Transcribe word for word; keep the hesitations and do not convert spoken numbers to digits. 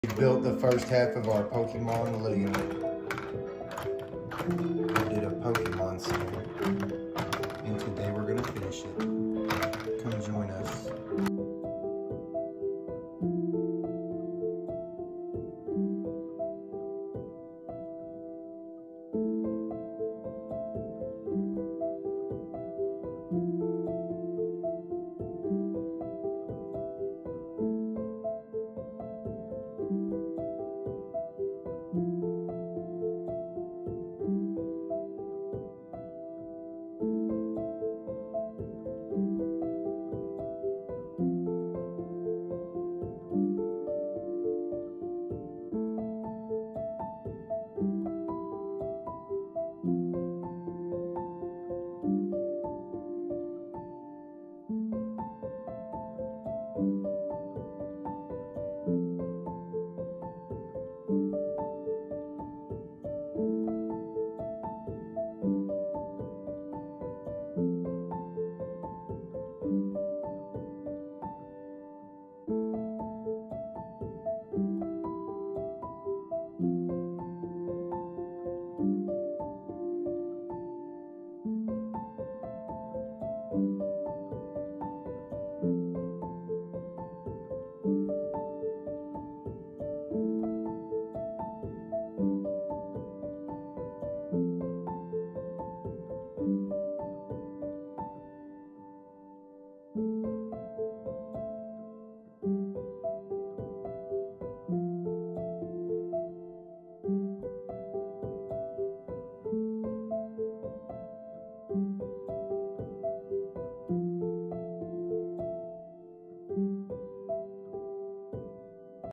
We built the first half of our Pokemon Lego. We did a Pokemon set, and today we're gonna finish it.